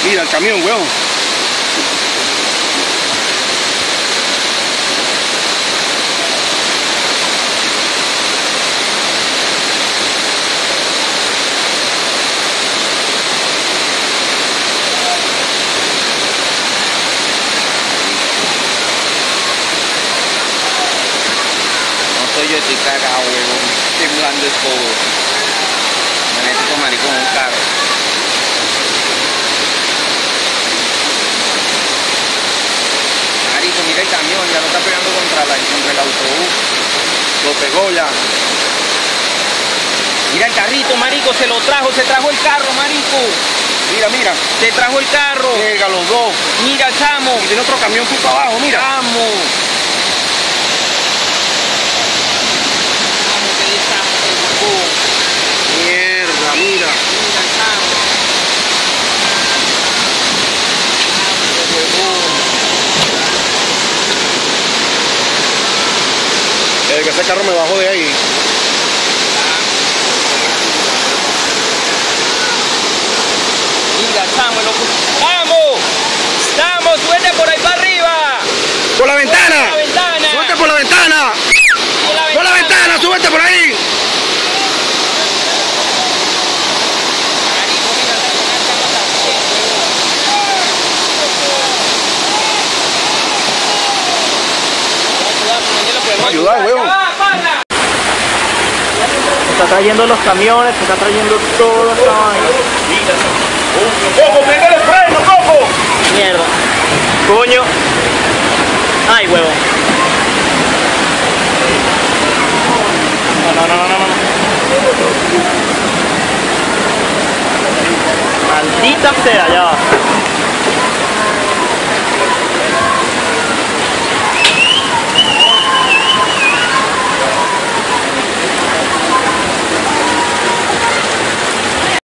Mira el camión, weón. Yo estoy cagado, huevón, temblando es todo. Me necesito maricón en un carro. Marico, mira el camión, ya lo está pegando contra el autobús. Lo pegó ya. Mira el carrito, marico, se trajo el carro, marico. Mira, mira. Se trajo el carro. Llega los dos. Mira, chamo. Y tiene otro camión justo abajo, mira. Chamo. Mierda, mira. Que ese carro me bajó de ahí. Mira, chamo, loco. ¡Vamos! ¡Vamos! ¡Suerte por ahí para arriba! ¡Por la ventana! ¡Por la ventana! ¡Súbete por la ventana! ¡Por la ventana! ¡Súbete por ahí! Ayudar, huevón. Está trayendo los camiones, se está trayendo todo esta vaina. ¡Coco, prende el freno, Coco! Mierda. Coño. Ay, huevo. No. Maldita sea, ya va.